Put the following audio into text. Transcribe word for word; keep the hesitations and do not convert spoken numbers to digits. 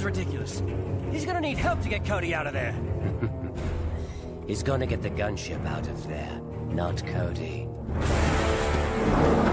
ridiculous. He's gonna need help to get Cody out of there. He's gonna get the gunship out of there, not Cody.